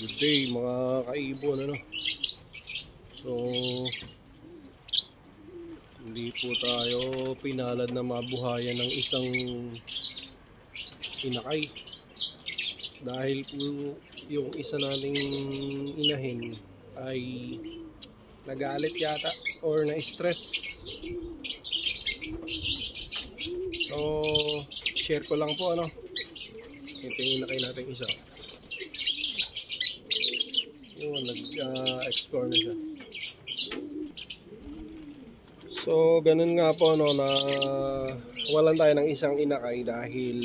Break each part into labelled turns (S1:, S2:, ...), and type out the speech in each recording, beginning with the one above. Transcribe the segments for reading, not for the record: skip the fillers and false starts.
S1: Good day mga kaibon, ano? So hindi po tayo pinalad na mabuhayan ng isang inakay dahil po yung isa nating inahin ay nagalit yata or na-stress. So share ko lang po, ano, ito yung inakay natin isa. Yun, nag-explore na siya. So ganun nga po, no, na walan tayo ng isang inakay dahil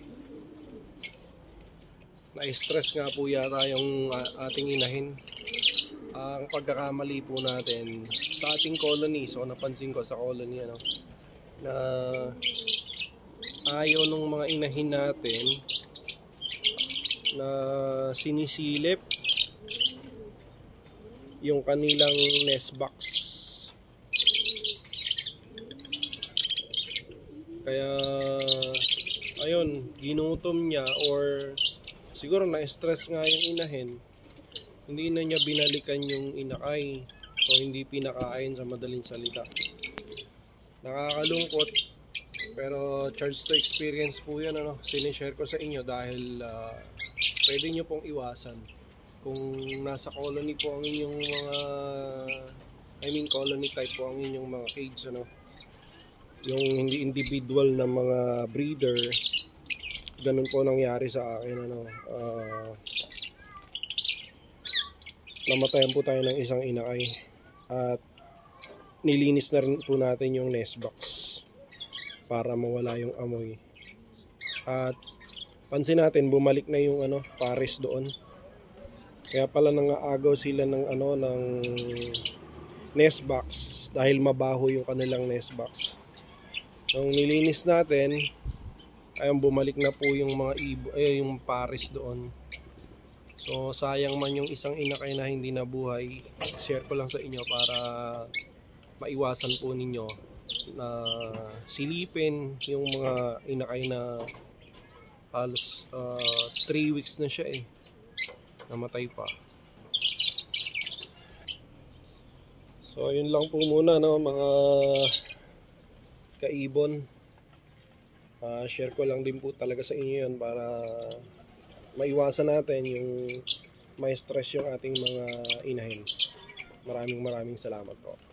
S1: na-stress nga po yata yung ating inahin. Ang pagkakamali po natin sa ating colony, so napansin ko sa colony, ano, na ayaw ng mga inahin natin na sinisilip yung kanilang nest box. Kaya ayun, ginutom niya or siguro na-stress nga yung inahin. Hindi na niya binalikan yung inakay o hindi pinakain, sa madaling salita. Nakakalungkot pero charge to experience po yan, ano. Sinishare ko sa inyo dahil pwede nyo pong iwasan kung nasa colony po ang inyong mga colony type po ang inyong mga cage, ano. Yung hindi individual na mga breeder, ganun po nangyari sa akin, ano. Namatayan po tayo ng isang inakay at nilinis na rin po natin yung nest box para mawala yung amoy. At pansin natin, bumalik na yung pares doon. Kaya pala nangaagaw sila ng ng nest box dahil mabaho yung kanilang nest box. Nung nilinis natin, ayun, bumalik na po yung mga yung pares doon. So sayang man yung isang inakay na hindi nabuhay. Share ko lang sa inyo para maiwasan po ninyo na silipin yung mga inakay na halos 3 weeks na siya, namatay pa. So yun lang po muna, no, mga kaibon. Share ko lang din po talaga sa inyo yun para maiwasan natin yung may stress yung ating mga inahin. Maraming salamat po.